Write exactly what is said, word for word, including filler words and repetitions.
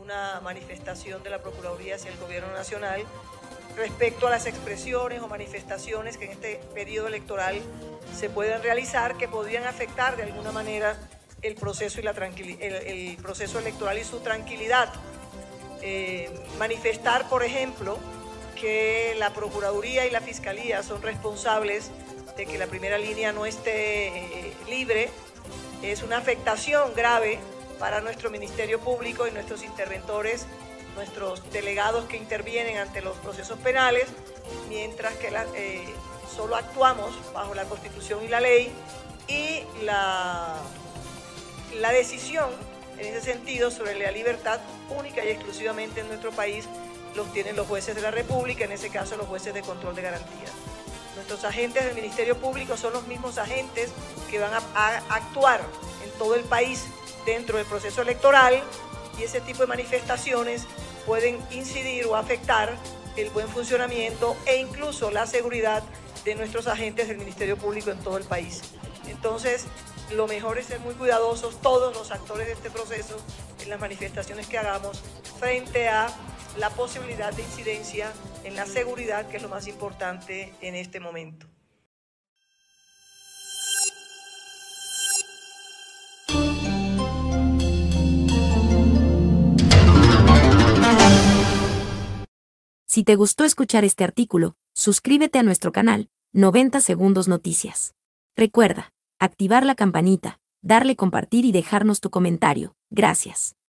una manifestación de la Procuraduría hacia el Gobierno Nacional respecto a las expresiones o manifestaciones que en este periodo electoral se pueden realizar que podrían afectar de alguna manera el proceso, y la tranquil- el, el proceso electoral y su tranquilidad. Eh, manifestar, por ejemplo, que la Procuraduría y la Fiscalía son responsables de que la primera línea no esté eh, libre, es una afectación grave para nuestro Ministerio Público y nuestros interventores, nuestros delegados que intervienen ante los procesos penales, mientras que la, eh, solo actuamos bajo la Constitución y la ley, y la, la decisión en ese sentido sobre la libertad única y exclusivamente en nuestro país los tienen los jueces de la República, en ese caso los jueces de control de garantías. Nuestros agentes del Ministerio Público son los mismos agentes que van a, a actuar en todo el país dentro del proceso electoral, y ese tipo de manifestaciones pueden incidir o afectar el buen funcionamiento e incluso la seguridad de nuestros agentes del Ministerio Público en todo el país. Entonces, lo mejor es ser muy cuidadosos todos los actores de este proceso en las manifestaciones que hagamos frente a la posibilidad de incidencia en la seguridad, que es lo más importante en este momento. Si te gustó escuchar este artículo, suscríbete a nuestro canal, noventa Segundos Noticias. Recuerda, activar la campanita, darle compartir y dejarnos tu comentario. Gracias.